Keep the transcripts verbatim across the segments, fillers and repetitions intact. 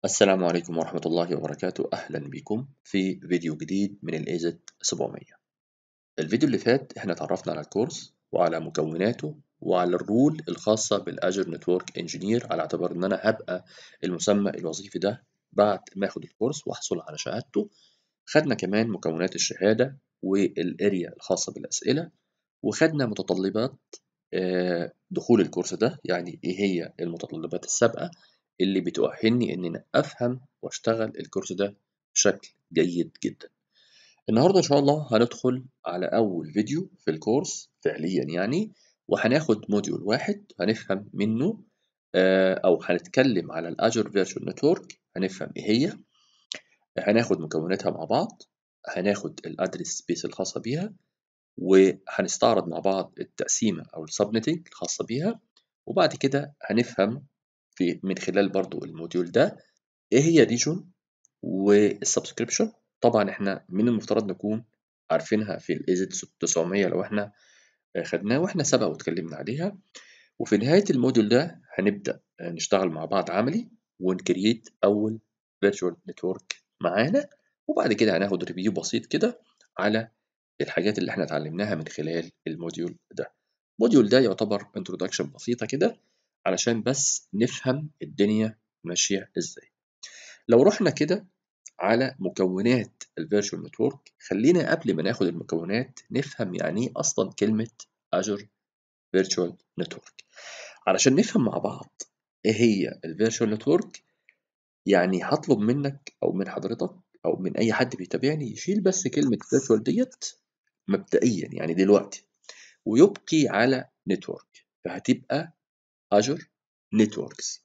السلام عليكم ورحمة الله وبركاته. أهلا بكم في فيديو جديد من ال إيه زد سبعمية. الفيديو اللي فات احنا اتعرفنا على الكورس وعلى مكوناته وعلى الرول الخاصة بالأجر نتورك انجينير، على اعتبار ان انا هبقى المسمى الوظيفي ده بعد ما اخد الكورس واحصل على شهادته. خدنا كمان مكونات الشهادة والاريا الخاصة بالأسئلة، وخدنا متطلبات آه، دخول الكورس ده، يعني ايه هي المتطلبات السابقة اللي بتؤهلني ان انا افهم واشتغل الكورس ده بشكل جيد جدا. النهارده ان شاء الله هندخل على اول فيديو في الكورس فعليا يعني، وهناخد موديول واحد هنفهم منه آه، او هنتكلم على الاجر فيرتشوال نتورك، هنفهم ايه هي، هناخد مكوناتها مع بعض، هناخد الادرس سبيس الخاصة بيها، وهنستعرض مع بعض التقسيمة أو السبنتنج الخاصة بيها، وبعد كده هنفهم في من خلال برضو الموديول ده إيه هي ريجون والسبسكريبشن. طبعا إحنا من المفترض نكون عارفينها في ال إيه زد تسعمية لو إحنا خدناه وإحنا سبق واتكلمنا عليها. وفي نهاية الموديول ده هنبدأ نشتغل مع بعض عملي ونكريت أول فيرتشوال نتورك معانا، وبعد كده هناخد ريفيو بسيط كده على الحاجات اللي احنا اتعلمناها من خلال الموديول ده. الموديول ده يعتبر introduction بسيطة كده علشان بس نفهم الدنيا ماشية ازاي. لو رحنا كده على مكونات الفيرتشوال نتورك، خلينا قبل ما ناخد المكونات نفهم يعني ايه اصلا كلمة Azure Virtual Network علشان نفهم مع بعض ايه هي الفيرتشوال نتورك. يعني هطلب منك او من حضرتك او من اي حد بيتابعني يشيل بس كلمة فيرتشوال ديت مبدئيا يعني دلوقتي، ويبقي على نتورك، فهتبقى Azure Networks،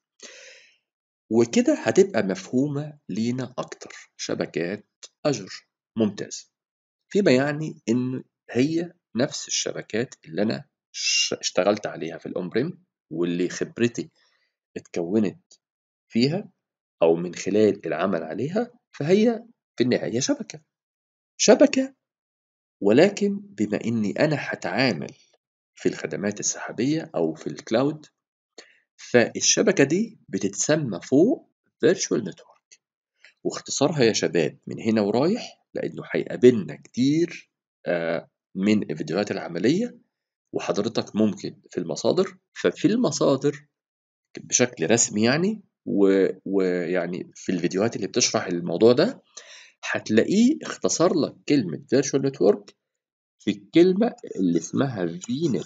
وكده هتبقى مفهومة لينا أكتر شبكات Azure. ممتاز. فيما يعني إن هي نفس الشبكات اللي أنا اشتغلت عليها في الأون بريم، واللي خبرتي اتكونت فيها أو من خلال العمل عليها، فهي في النهاية شبكة شبكة ولكن بما إني أنا هتعامل في الخدمات السحابية أو في الكلاود، فالشبكة دي بتتسمى فوق Virtual Network، واختصارها يا شباب من هنا ورايح لأنه هيقابلنا كتير آه، من الفيديوهات العملية، وحضرتك ممكن في المصادر، ففي المصادر بشكل رسمي يعني ويعني في الفيديوهات اللي بتشرح الموضوع ده هتلاقيه اختصر لك كلمة Virtual Network في الكلمة اللي اسمها فينت.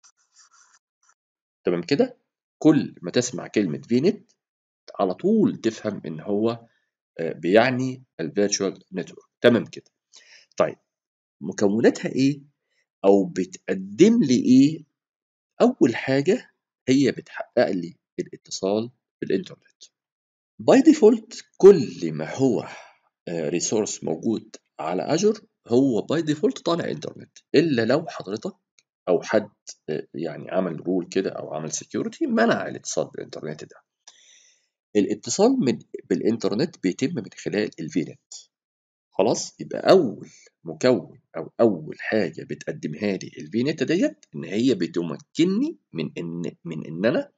تمام كده؟ كل ما تسمع كلمة فينت على طول تفهم ان هو بيعني الفيرتشوال نتورك. تمام كده. طيب مكوناتها ايه او بتقدم لي ايه؟ اول حاجة هي بتحقق لي الاتصال بالانترنت. باي ديفولت كل ما هو ريسورس موجود على اجر هو باي ديفولت طالع انترنت، الا لو حضرتك او حد يعني عمل رول كده او عمل سكيورتي منع الاتصال بالانترنت ده. الاتصال من بالإنترنت بيتم من خلال الفينت. خلاص، يبقى أول مكون أو أول حاجة بتقدمها لي الفينت ديت إن هي بتمكنني من إن من إن أنا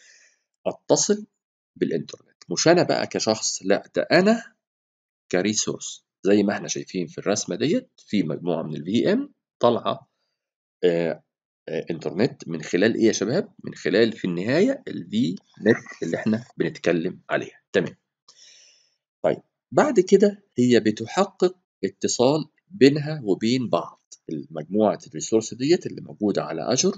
أتصل بالإنترنت. مش أنا بقى كشخص، لا ده أنا كريسورس، زي ما إحنا شايفين في الرسمة ديت في مجموعة من الفي إم طالعة آه آه إنترنت من خلال إيه يا شباب؟ من خلال في النهاية الفي نت اللي إحنا بنتكلم عليها. تمام. طيب بعد كده هي بتحقق اتصال بينها وبين بعض. المجموعة الريسورس ديت اللي موجودة على أجر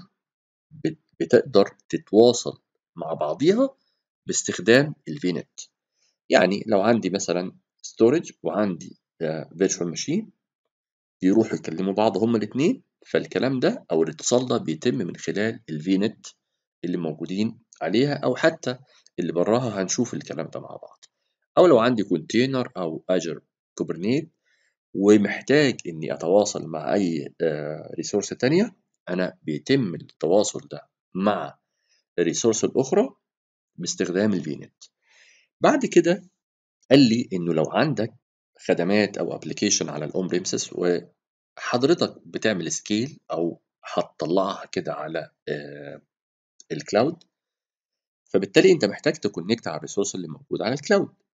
بتقدر تتواصل مع بعضيها باستخدام الفينت. يعني لو عندي مثلا ستورج وعندي فيرتشوال ماشين يروحوا يكلموا بعض هما الاثنين، فالكلام ده او الاتصال ده بيتم من خلال الفينت اللي موجودين عليها، او حتى اللي براها هنشوف الكلام ده مع بعض. او لو عندي كونتينر او اجر كوبرنيت ومحتاج اني اتواصل مع اي ريسورس تانية، انا بيتم التواصل ده مع الريسورس الاخرى باستخدام الفينت. بعد كده قال لي انه لو عندك خدمات او ابلكيشن على الاون بريمسز وحضرتك بتعمل سكيل او هتطلعها كده على الكلاود، فبالتالي انت محتاج تكونكت على الريسورس اللي موجود على الكلاود.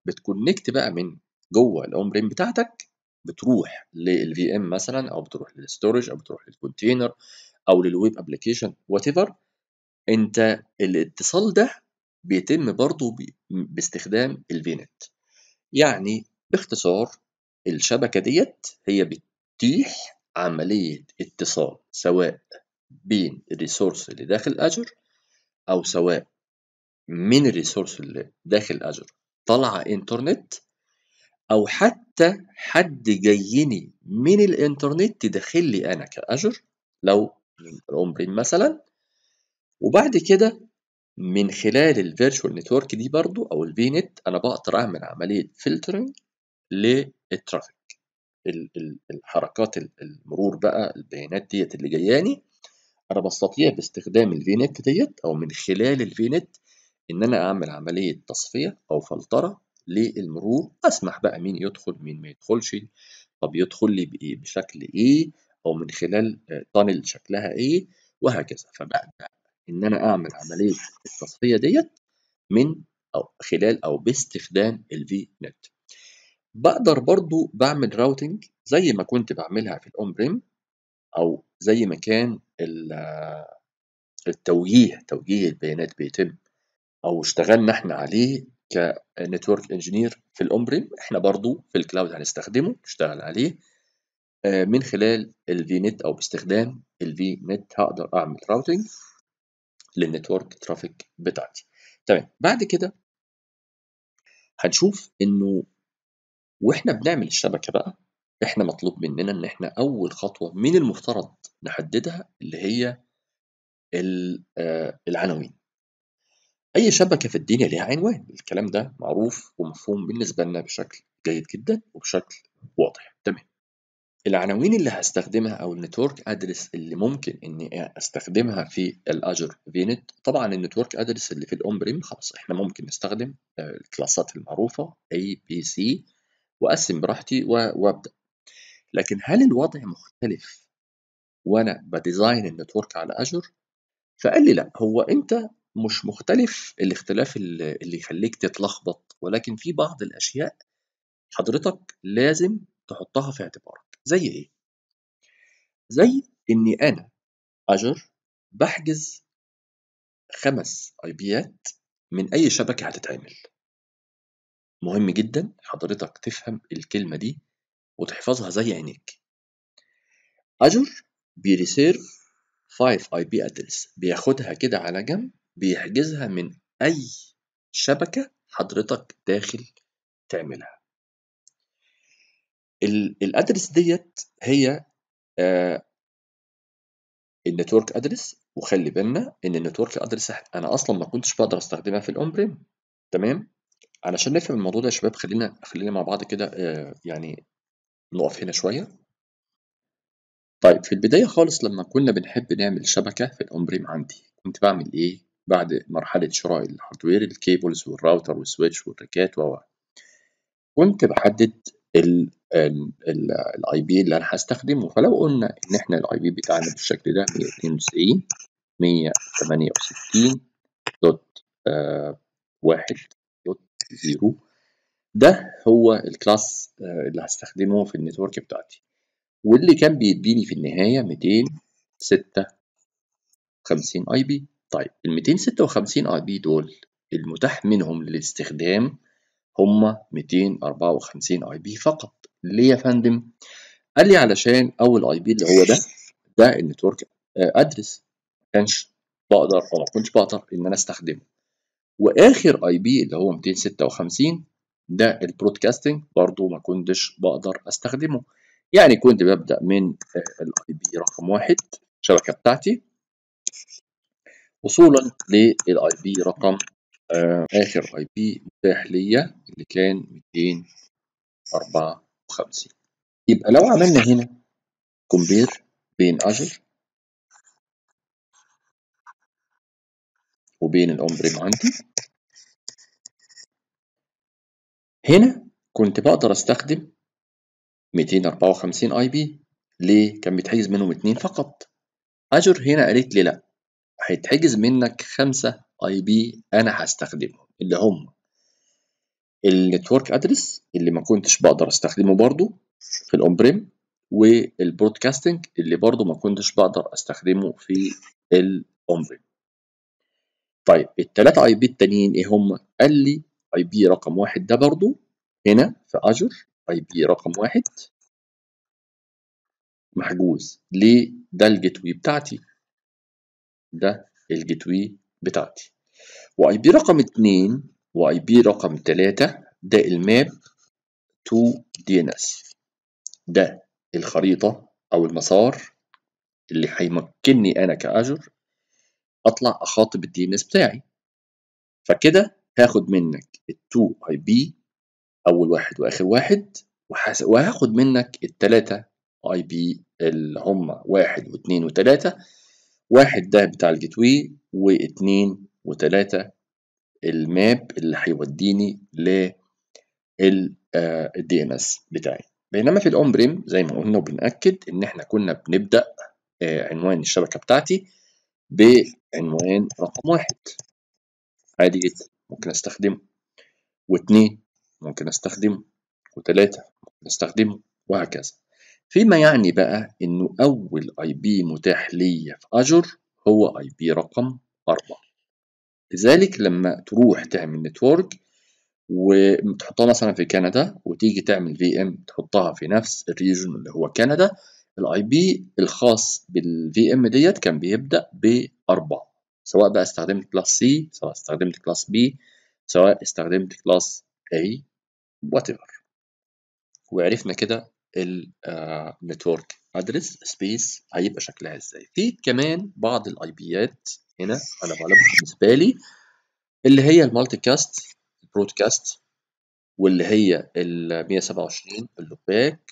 بتكونكت بقى من جوه الاون بريم بتاعتك، بتروح للفي ام مثلا، او بتروح للستورج، او بتروح للكونتينر، او للويب ابلكيشن وات ايفر. انت الاتصال ده بيتم برضه باستخدام الفينت. يعني باختصار الشبكه ديت هي بتتيح عمليه اتصال سواء بين الريسورس اللي داخل اجر، او سواء من الريسورس اللي داخل اجر طالعه انترنت، او حتى حد جايني من الانترنت داخل لي انا كاجر لو من الاون بريم مثلا، وبعد كده من خلال الفيرتشوال نتورك دي برضو او الفي نت انا بقدر اعمل عمليه فلترنج للترافيك، الحركات المرور بقى، البيانات ديت اللي جاياني انا بستطيع باستخدام الفي نت ديت او من خلال الفي نت ان انا اعمل عمليه تصفيه او فلتره للمرور، اسمح بقى مين يدخل مين ما يدخلش، طب يدخل لي بايه بشكل ايه، او من خلال تانل شكلها ايه، وهكذا. فبقى ان انا اعمل عمليه التصفيه ديت من او خلال او باستخدام الفي نت. بقدر برضو بعمل راوتنج زي ما كنت بعملها في الاون بريم، او زي ما كان التوجيه توجيه البيانات بيتم او اشتغلنا احنا عليه كنتورك انجينير في الاون بريم، احنا برضو في الكلاود هنستخدمه نشتغل عليه من خلال الفي نت او باستخدام الفي نت. هقدر اعمل راوتنج للنتورك ترافيك بتاعتي. تمام. بعد كده هنشوف انه واحنا بنعمل الشبكه بقى احنا مطلوب مننا ان احنا اول خطوه من المفترض نحددها اللي هي العناوين. اي شبكه في الدنيا ليها عنوان، الكلام ده معروف ومفهوم بالنسبه لنا بشكل جيد جدا وبشكل واضح. تمام. العناوين اللي هستخدمها او النتورك ادرس اللي ممكن اني استخدمها في الاجر في نت، طبعا النتورك ادرس اللي في الاون بريم خلاص احنا ممكن نستخدم الكلاسات المعروفه A B C واقسم براحتي وابدا. لكن هل الوضع مختلف وانا بديزاين النتورك على اجر؟ فقال لي لا، هو انت مش مختلف الاختلاف اللي يخليك تتلخبط، ولكن في بعض الاشياء حضرتك لازم تحطها في اعتبارك. زي ايه؟ زي اني انا اجر بحجز خمس اي بيات من اي شبكه هتتعمل. مهم جدا حضرتك تفهم الكلمه دي وتحفظها زي عينيك. اجر بيريسيرف خمسة اي بي ادرس، بياخدها كده على جنب، بيحجزها من اي شبكه حضرتك داخل تعملها. الادرس ديت هي آه النتورك ادرس. وخلي بالنا ان النتورك ادرس انا اصلا ما كنتش بقدر استخدمها في الاون بريم. تمام. علشان نفهم الموضوع ده يا شباب خلينا خلينا مع بعض كده آه يعني نقف هنا شويه. طيب في البدايه خالص لما كنا بنحب نعمل شبكه في الاون بريم عندي كنت بعمل ايه؟ بعد مرحله شراء الهاردوير، الكيبلز والراوتر والسويتش والريكات و كنت بحدد الاي بي اللي انا هستخدمه. فلو قلنا ان احنا الاي بي بتاعنا بالشكل ده مية واتنين وتسعين مية وتمانية وستين دوت واحد دوت صفر، ده هو الكلاس اللي هستخدمه في النتورك بتاعتي، واللي كان بيديني في النهايه ميتين ستة وخمسين اي بي. طيب ال ميتين ستة وخمسين اي بي دول المتاح منهم للاستخدام هم ميتين أربعة وخمسين اي بي فقط. ليه يا فندم؟ قال لي علشان اول اي بي اللي هو ده ده النتورك ادرس ما كانش بقدر او ما كنتش بقدر ان انا استخدمه، واخر اي بي اللي هو ميتين ستة وخمسين ده البرودكاستنج برضو ما كنتش بقدر استخدمه. يعني كنت ببدا من الاي بي رقم واحد الشبكه بتاعتي وصولا للاي بي رقم آه اخر اي بي متاح ليا اللي كان ميتين أربعة وخمسين. يبقى لو عملنا هنا كومبير بين اجر وبين الاون بريم عندي، هنا كنت بقدر استخدم ميتين أربعة وخمسين اي بي. ليه؟ كان بيتحجز منهم اتنين فقط. اجر هنا قالت لي لا، هيتحجز منك خمسة اي بي انا هستخدمهم اللي هم النتورك ادرس اللي ما كنتش بقدر استخدمه برضو في الاون بريم، والبرودكاستنج اللي برضو ما كنتش بقدر استخدمه في الاون بريم. طيب الثلاثه اي بي التانيين ايه هم؟ قال لي اي بي رقم واحد ده برضو هنا في اجر اي بي رقم واحد محجوز ليه؟ ده الجيت واي بتاعتي، ده الجيت واي بتاعتي. واي بي رقم اتنين واي بي رقم تلاتة ده الماب تو دي ان اس، ده الخريطة او المسار اللي هيمكنني انا كاجر اطلع اخاطب الدي ان اس بتاعي. فكده هاخد منك التو اي بي اول واحد واخر واحد، وهاخد منك التلاتة اي بي اللي هم واحد واثنين وتلاتة. واحد ده بتاع الجيت واي، واثنين وتلاتة الماب اللي هيوديني لل الدي ان اس بتاعي. بينما في الاون بريم زي ما قلنا وبنأكد ان احنا كنا بنبدأ عنوان الشبكة بتاعتي بعنوان رقم واحد عادي جدا ممكن استخدمه، واثنين ممكن استخدمه، وثلاثة ممكن استخدمه، وهكذا. فيما يعني بقى انه اول اي بي متاح ليا في اجر هو اي بي رقم أربعة. لذلك لما تروح تعمل نتورك وتحطها مثلا في كندا وتيجي تعمل في ام تحطها في نفس الريجن اللي هو كندا، الاي بي الخاص بالفي ام ديت كان بيبدا بأربعة، سواء بقى استخدمت كلاس سي، سواء استخدمت كلاس بي، سواء استخدمت كلاس A whatever. وعرفنا كده النتورك ادرس سبيس هيبقى شكلها ازاي. في كمان بعض الاي بيات هنا انا بعرفها بالنسبه لي اللي هي المالتي كاست، البرودكاست، واللي هي ال مية وسبعة وعشرين اللوباك،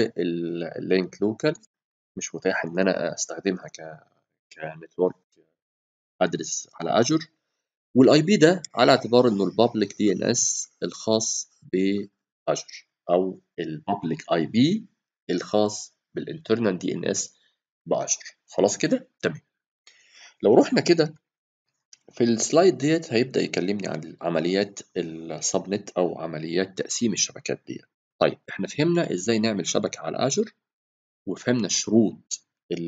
واللينك لوكال مش متاح ان انا استخدمها ك كنتورك ادرس على اجر. والاي بي ده على اعتبار انه البابليك دي ان اس الخاص باجر، او البابليك اي بي الخاص بالانترنال دي ان اس باجر. خلاص كده تمام. لو رحنا كده في السلايد ديت هيبدأ يكلمني عن عمليات السبنت أو عمليات تقسيم الشبكات ديت. طيب احنا فهمنا ازاي نعمل شبكة على اجر، وفهمنا الشروط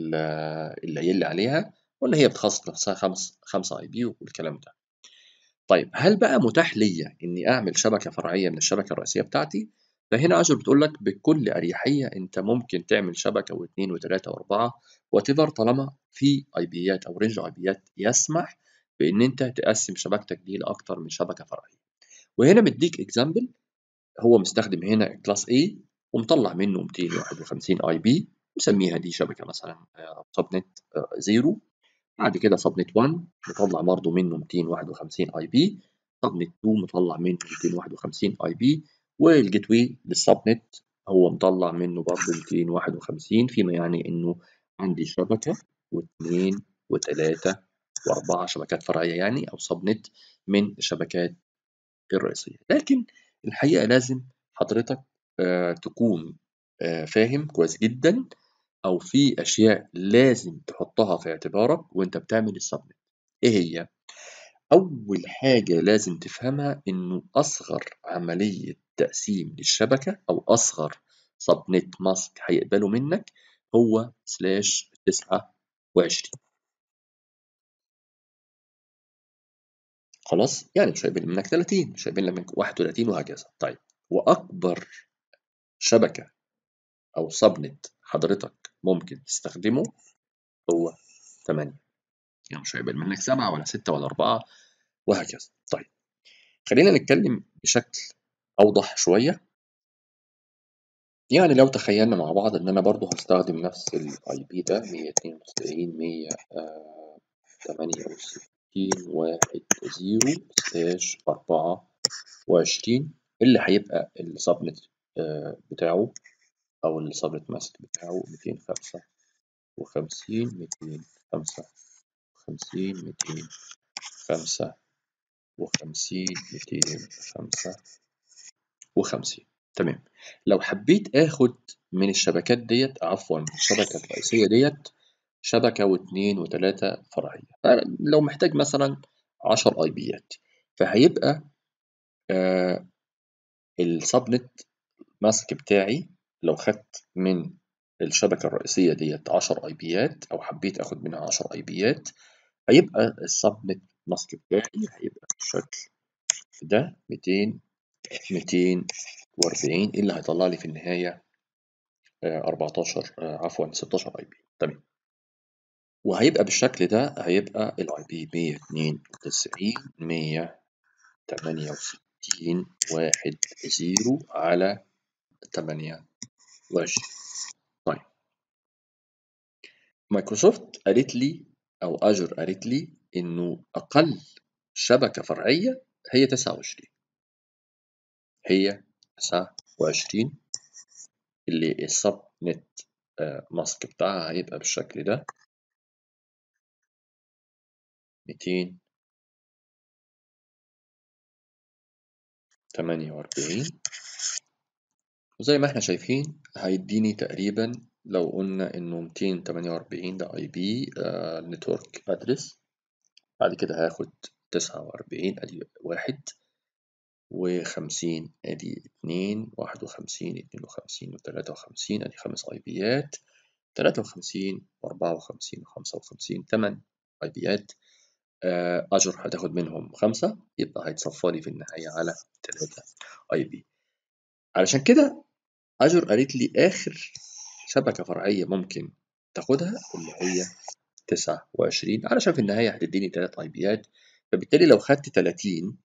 اللي قايل لي عليها، ولا هي بتخصص نفسها خمس خمسة اي بي والكلام ده. طيب هل بقى متاح ليا اني اعمل شبكة فرعية من الشبكة الرئيسية بتاعتي؟ فهنا اجر بتقول لك بكل اريحية انت ممكن تعمل شبكة واثنين وثلاثة واربعة واتيفر، طالما في اي بيات او رينج اي بيات يسمح بان انت تقسم شبكتك دي لاكتر من شبكة فرعية. وهنا مديك اكزامبل، هو مستخدم هنا كلاس A ومطلع منه مئتين وواحد وخمسين اي بي، مسميها دي شبكة مثلا سبنت زيرو. بعد كده سبنت واحد مطلع برضه منه مئتين وواحد وخمسين اي بي، سبنت اتنين مطلع منه مئتين وواحد وخمسين اي بي، والجيت واي للسبنت هو مطلع منه برضه مئتين وواحد وخمسين. فيما يعني انه عندي شبكة واثنين وثلاثة واربعة شبكات فرعية يعني او سبنت من الشبكات الرئيسية. لكن الحقيقة لازم حضرتك آه تكون آه فاهم كويس جدا، أو في أشياء لازم تحطها في اعتبارك وأنت بتعمل السبنت. إيه هي؟ أول حاجة لازم تفهمها إنه أصغر عملية تقسيم للشبكة أو أصغر سبنت ماسك هيقبله منك هو سلاش تسعة وعشرين. خلاص، يعني مش هيقبل منك تلاتين، مش هيقبل منك واحد وثلاثين وهكذا. طيب وأكبر شبكة أو سبنت حضرتك ممكن تستخدمه هو تمانية، يعني مش هيقبل منك سبعة ولا ستة ولا أربعة وهكذا. طيب خلينا نتكلم بشكل أوضح شوية. يعني لو تخيلنا مع بعض إن أنا برضو هستخدم نفس الأي بي ده مية اتنين وتسعين مية تمانية وستين واحد زيرو سلاش أربعة وعشرين، اللي هيبقى السبنت بتاعه أو السبنت ماسك بتاعه ميتين خمسة وخمسين ميتين خمسة وخمسين ميتين خمسة وخمسين ميتين خمسة وخمسين. تمام. لو حبيت آخد من الشبكات ديت، عفوا من الشبكة الرئيسية ديت، شبكة واثنين وثلاثة فرعية، لو محتاج مثلا عشر اي بيات، فهيبقى آه السبنت ماسك بتاعي لو خدت من الشبكة الرئيسية ديت عشر اي بيات او حبيت اخد منها عشر اي بيات، هيبقى السبنت ماسك بتاعي هيبقى بالشكل ده ميتين ميتين واربعين اللي هيطلع لي في النهاية اربعتاشر عفوا ستاشر اي بي. تمام. وهيبقى بالشكل ده هيبقى الاي بي مية اتنين وتسعين مية تمانية وستين واحد صفر على تمانية وعشرين. طيب مايكروسوفت قالت لي او اجر قالت لي انه اقل شبكة فرعية هي تسعة وعشرين، هي تسعة وعشرين اللي السب نت ماسك بتاعها هيبقى بالشكل ده ميتين تمانية واربعين. وزي ما احنا شايفين هيديني تقريبا لو قلنا انه ميتين تمانية واربعين ده اي بي نتورك ادرس، بعد كده هاخد تسعة واربعين ادي واحد وخمسين ادي اتنين، واحد وخمسين اتنين وخمسين وتلاتة وخمسين ادي خمس اي بيات، تلاتة وخمسين واربعة وخمسين وخمسة وخمسين تمن اي بيات. اجر هتاخد منهم خمسة، يبقى هيتصفى لي في النهاية على تلاتة اي بي. علشان كده اجر قالت لي اخر شبكة فرعية ممكن تاخدها اللي هي تسعة وعشرين، علشان في النهاية هتديني تلات اي بيات. فبالتالي لو خدت تلاتين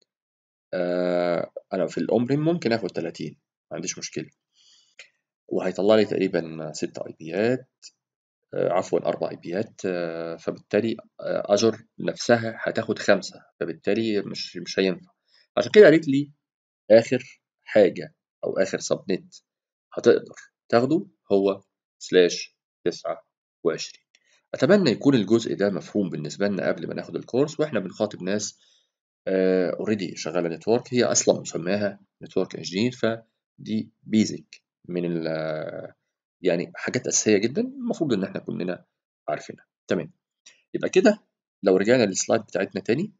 آه انا في الاومرين ممكن اخد تلاتين ما عنديش مشكلة، وهيطلع لي تقريبا ستة اي بيات آه عفوا اربع اي بيات. آه فبالتالي آه اجر نفسها هتاخد خمسة، فبالتالي مش مش هينفع. عشان كده قالت لي اخر حاجة او اخر سبنت هتقدر تاخده هو سلاش تسعة وعشرين. أتمنى يكون الجزء ده مفهوم بالنسبة لنا قبل ما ناخد الكورس وإحنا بنخاطب ناس اوريدي uh, شغالة نتورك، هي أصلا مسماها نتورك انجينير، فدي بيزك من ال يعني حاجات أساسية جدا المفروض إن إحنا كلنا عارفينها. تمام. يبقى كده لو رجعنا للسلايد بتاعتنا تاني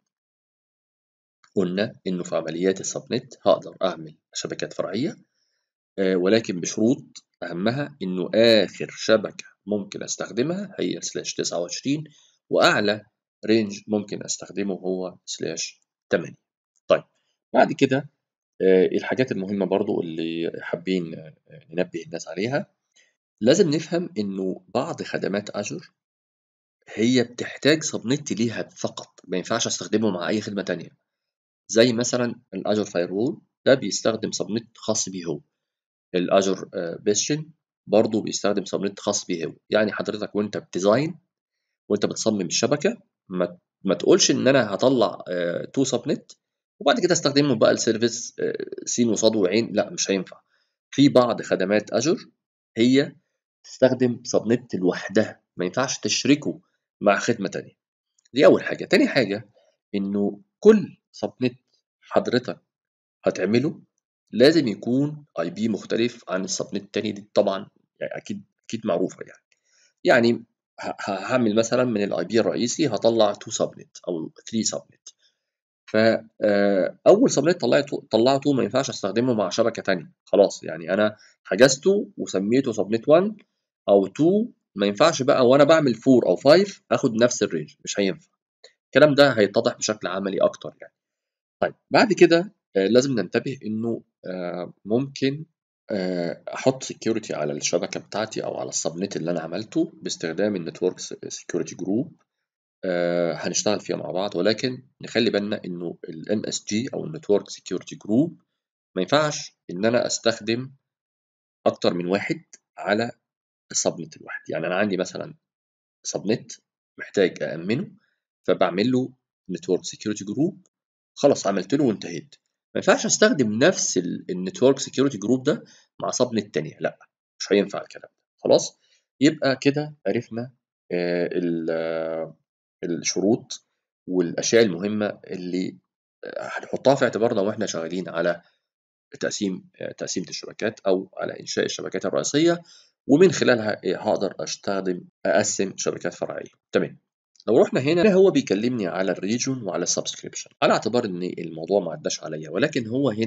قلنا إنه في عمليات السبنت هقدر أعمل شبكات فرعية ولكن بشروط أهمها إنه آخر شبكة ممكن أستخدمها هي سلاش تسعة وعشرين، وأعلى رينج ممكن أستخدمه هو سلاش تمانية. طيب بعد كده الحاجات المهمة برضو اللي حابين ننبه الناس عليها، لازم نفهم إنه بعض خدمات أجر هي بتحتاج سبنت ليها فقط، ما ينفعش أستخدمه مع أي خدمة تانية. زي مثلا الأجر فايرول ده بيستخدم سبنت خاص بيه هو، الاجر بيستشن برضه بيستخدم سبنت خاص بيه هو. يعني حضرتك وانت بتديزاين وانت بتصمم الشبكه ما, ما تقولش ان انا هطلع تو سبنت وبعد كده استخدمه بقى السيرفيس س وصاد وعين، لا مش هينفع. في بعض خدمات اجر هي تستخدم سبنت لوحدها، ما ينفعش تشركه مع خدمه تانية. دي اول حاجه. تاني حاجه انه كل سبنت حضرتك هتعمله لازم يكون اي بي مختلف عن السبنت التاني. دي طبعا يعني اكيد اكيد معروفه. يعني يعني هعمل مثلا من الاي بي الرئيسي هطلع اتنين سبنت او تلاتة سبنت، فاول سبنت طلعته طلعته ما ينفعش استخدمه مع شبكه تانية خلاص. يعني انا حجزته وسميته سبنت واحد او اتنين، ما ينفعش بقى وانا بعمل اربعة او خمسة اخد نفس الرينج، مش هينفع. الكلام ده هيتضح بشكل عملي اكتر يعني. طيب بعد كده لازم ننتبه انه ممكن احط سكيورتي على الشبكه بتاعتي او على السبنت اللي انا عملته باستخدام النتورك سكيورتي جروب. هنشتغل فيها مع بعض، ولكن نخلي بالنا انه الام اس جي او النتورك سكيورتي جروب ما ينفعش ان انا استخدم اكتر من واحد على السبنت الواحد. يعني انا عندي مثلا سبنت محتاج أأمنه فبعمل له نتورك سكيورتي جروب، خلاص عملت له وانتهيت. ما ينفعش استخدم نفس النتورك سكيورتي جروب ده مع سبنت تانية، لا مش هينفع الكلام ده. خلاص يبقى كده عرفنا آه الشروط والاشياء المهمه اللي هنحطها في اعتبارنا واحنا شغالين على تقسيم تقسيمة الشبكات أو على إنشاء الشبكات الرئيسية، ومن خلالها هقدر أستخدم أقسم شبكات فرعية. تمام. لو رحنا هنا هو بيكلمني على الريجون وعلى السبسكريبشن على اعتبار إن الموضوع ما عداش عليا، ولكن هو هنا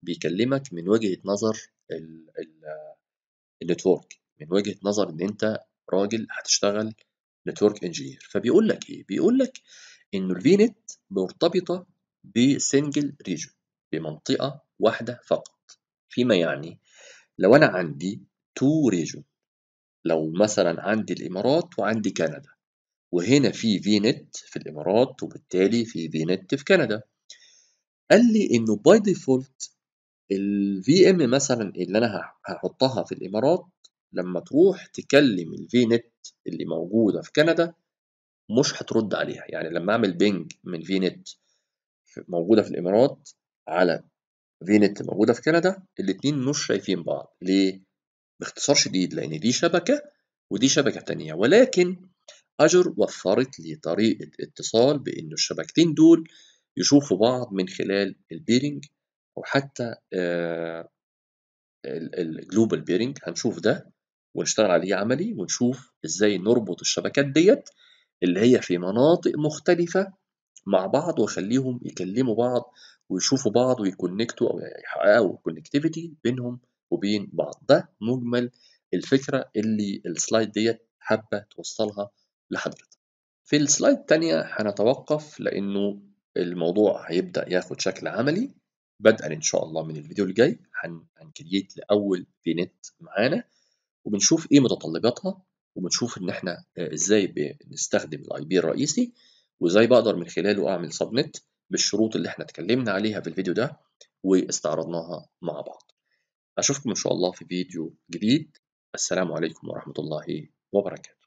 بيكلمك من وجهة نظر ال ال النتورك، من وجهة نظر إن أنت راجل هتشتغل نتورك انجينير. فبيقول لك إيه؟ بيقول لك إنه الفينت مرتبطة بسنجل ريجن، بمنطقة واحدة فقط. فيما يعني لو أنا عندي تو ريجن، لو مثلا عندي الإمارات وعندي كندا، وهنا في فينت في الإمارات وبالتالي في فينت في كندا، قال لي إنه باي ديفولت الفي ام مثلا اللي انا هحطها في الامارات لما تروح تكلم الفي نت اللي موجوده في كندا مش هترد عليها. يعني لما اعمل بينج من في نت موجوده في الامارات على في نت موجوده في كندا، الاتنين مش شايفين بعض. ليه؟ باختصار شديد لان دي شبكه ودي شبكه تانية، ولكن اجر وفرت لي طريقه اتصال بان الشبكتين دول يشوفوا بعض من خلال البيرنج، او حتى آه الجلوبال بيرنج. هنشوف ده ونشتغل عليه عملي، ونشوف ازاي نربط الشبكات ديت اللي هي في مناطق مختلفة مع بعض، وخليهم يكلموا بعض ويشوفوا بعض ويكونكتوا او يحققوا كونكتيفيتي بينهم وبين بعض. ده مجمل الفكرة اللي السلايد ديت حابة توصلها لحضرتك. في السلايد التانية هنتوقف لأنه الموضوع هيبدأ ياخد شكل عملي بدءا إن شاء الله من الفيديو الجاي. هنكريت لأول في نت معانا، وبنشوف إيه متطلباتها، وبنشوف إن إحنا إزاي بنستخدم الأي بي الرئيسي، وإزاي بقدر من خلاله أعمل سبنت بالشروط اللي إحنا اتكلمنا عليها في الفيديو ده واستعرضناها مع بعض. أشوفكم إن شاء الله في فيديو جديد. السلام عليكم ورحمة الله وبركاته.